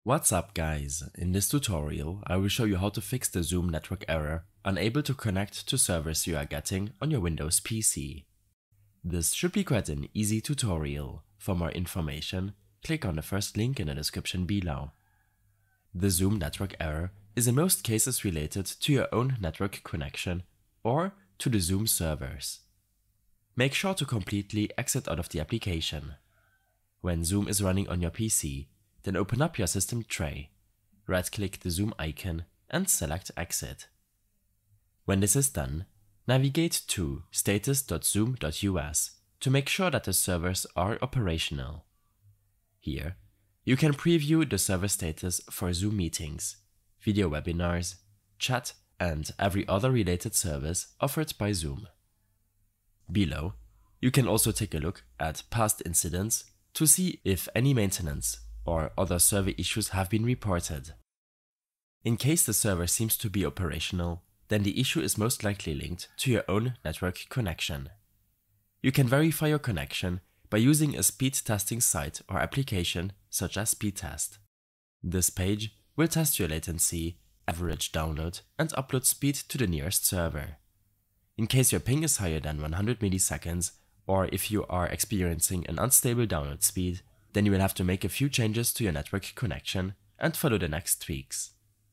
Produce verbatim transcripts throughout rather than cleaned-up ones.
What's up guys, in this tutorial I will show you how to fix the Zoom network error unable to connect to servers you are getting on your Windows P C. This should be quite an easy tutorial. For more information, click on the first link in the description below. The Zoom network error is in most cases related to your own network connection or to the Zoom servers. Make sure to completely exit out of the application. When Zoom is running on your P C, then open up your system tray, right-click the Zoom icon and select Exit. When this is done, navigate to status dot zoom dot U S to make sure that the servers are operational. Here, you can preview the server status for Zoom meetings, video webinars, chat, and every other related service offered by Zoom. Below, you can also take a look at past incidents to see if any maintenance or other server issues have been reported. In case the server seems to be operational, then the issue is most likely linked to your own network connection. You can verify your connection by using a speed testing site or application such as Speedtest. This page will test your latency, average download and upload speed to the nearest server. In case your ping is higher than one hundred milliseconds, or if you are experiencing an unstable download speed, then you will have to make a few changes to your network connection and follow the next tweaks.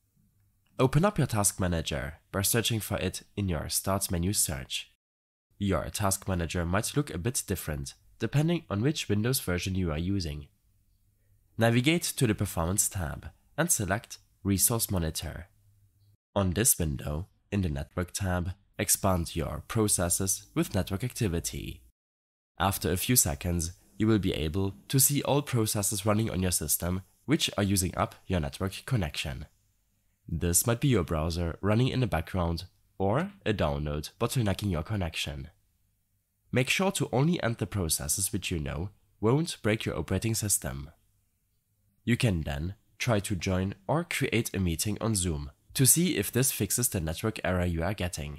Open up your Task Manager by searching for it in your Start menu search. Your Task Manager might look a bit different depending on which Windows version you are using. Navigate to the Performance tab and select Resource Monitor. On this window, in the Network tab, expand your Processes with Network Activity. After a few seconds, you will be able to see all processes running on your system which are using up your network connection. This might be your browser running in the background or a download bottlenecking your connection. Make sure to only enter processes which you know won't break your operating system. You can then try to join or create a meeting on Zoom to see if this fixes the network error you are getting.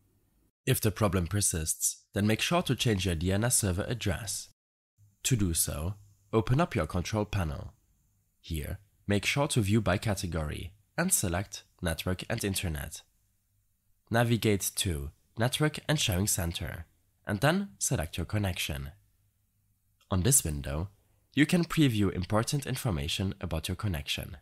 If the problem persists, then make sure to change your D N S server address. To do so, open up your control panel. Here, make sure to view by category and select Network and Internet. Navigate to Network and Sharing Center and then select your connection. On this window, you can preview important information about your connection.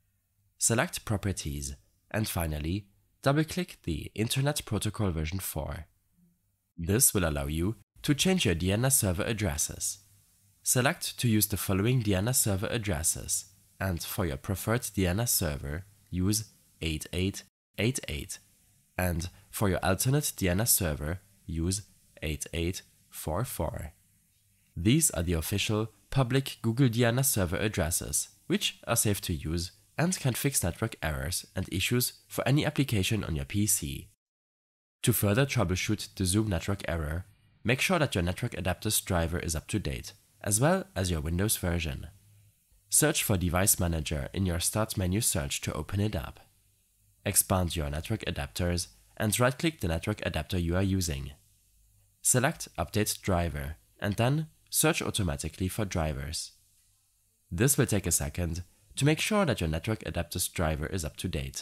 Select Properties and finally, double-click the Internet Protocol version four. This will allow you to change your D N S server addresses. Select to use the following D N S server addresses, and for your preferred D N S server, use eight eight eight eight, and for your alternate D N S server, use eight eight four four. These are the official public Google D N S server addresses, which are safe to use and can fix network errors and issues for any application on your P C. To further troubleshoot the Zoom network error, make sure that your network adapter's driver is up to date, as well as your Windows version. Search for Device Manager in your Start menu search to open it up. Expand your network adapters and right-click the network adapter you are using. Select Update Driver and then search automatically for drivers. This will take a second to make sure that your network adapter's driver is up to date.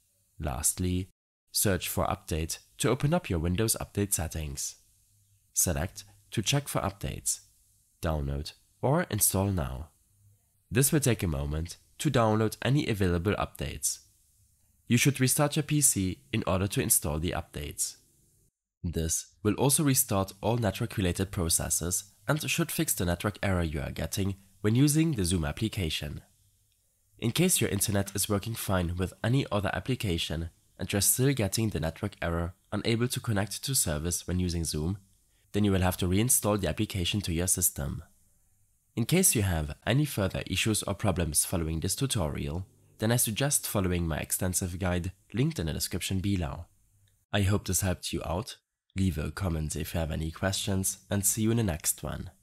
Lastly, search for Update to open up your Windows Update settings. Select to check for updates, download or install now. This will take a moment to download any available updates. You should restart your P C in order to install the updates. This will also restart all network-related processes and should fix the network error you are getting when using the Zoom application. In case your internet is working fine with any other application and you're still getting the network error unable to connect to service when using Zoom, then you will have to reinstall the application to your system. In case you have any further issues or problems following this tutorial, then I suggest following my extensive guide linked in the description below. I hope this helped you out. Leave a comment if you have any questions and see you in the next one.